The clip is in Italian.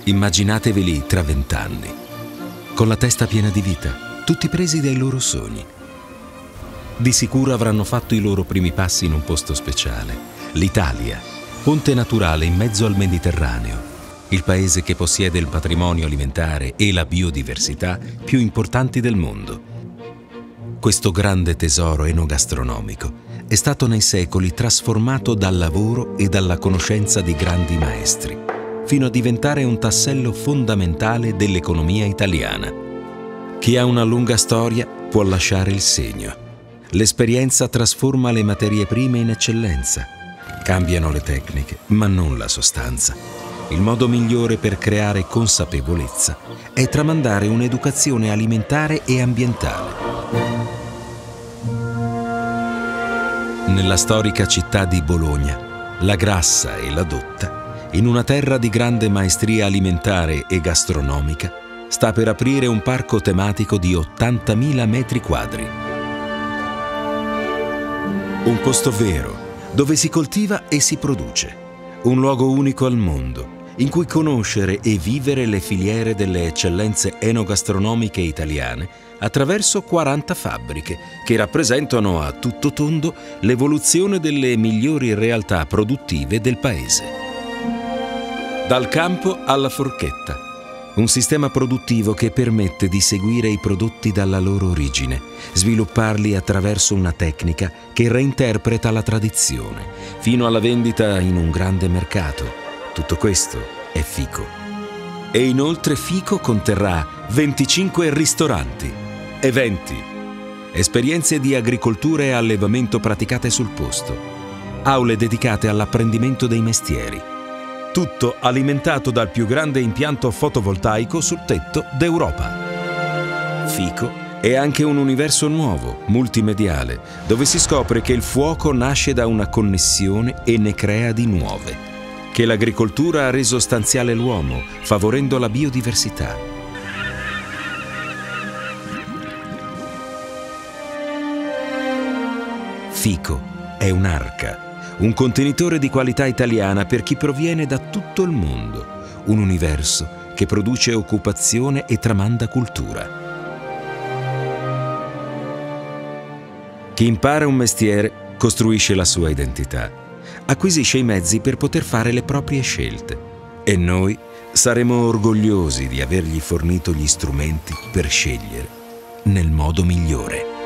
Immaginateveli tra 20 anni, con la testa piena di vita, tutti presi dai loro sogni. Di sicuro avranno fatto i loro primi passi in un posto speciale, l'Italia, ponte naturale in mezzo al Mediterraneo, il paese che possiede il patrimonio alimentare e la biodiversità più importanti del mondo. Questo grande tesoro enogastronomico è stato nei secoli trasformato dal lavoro e dalla conoscenza di grandi maestri, fino a diventare un tassello fondamentale dell'economia italiana. Chi ha una lunga storia può lasciare il segno. L'esperienza trasforma le materie prime in eccellenza. Cambiano le tecniche, ma non la sostanza. Il modo migliore per creare consapevolezza è tramandare un'educazione alimentare e ambientale. Nella storica città di Bologna, la Grassa e la Dotta, in una terra di grande maestria alimentare e gastronomica, sta per aprire un parco tematico di 80.000 metri quadri. Un posto vero, dove si coltiva e si produce. Un luogo unico al mondo, in cui conoscere e vivere le filiere delle eccellenze enogastronomiche italiane attraverso 40 fabbriche che rappresentano a tutto tondo l'evoluzione delle migliori realtà produttive del paese. Dal campo alla forchetta, un sistema produttivo che permette di seguire i prodotti dalla loro origine, svilupparli attraverso una tecnica che reinterpreta la tradizione, fino alla vendita in un grande mercato. Tutto questo è Fico. E inoltre Fico conterrà 25 ristoranti, eventi, esperienze di agricoltura e allevamento praticate sul posto, aule dedicate all'apprendimento dei mestieri. Tutto alimentato dal più grande impianto fotovoltaico sul tetto d'Europa. Fico è anche un universo nuovo, multimediale, dove si scopre che il fuoco nasce da una connessione e ne crea di nuove, che l'agricoltura ha reso stanziale l'uomo, favorendo la biodiversità. Fico è un'arca, un contenitore di qualità italiana per chi proviene da tutto il mondo, un universo che produce occupazione e tramanda cultura. Chi impara un mestiere costruisce la sua identità, acquisisce i mezzi per poter fare le proprie scelte e noi saremo orgogliosi di avergli fornito gli strumenti per scegliere nel modo migliore.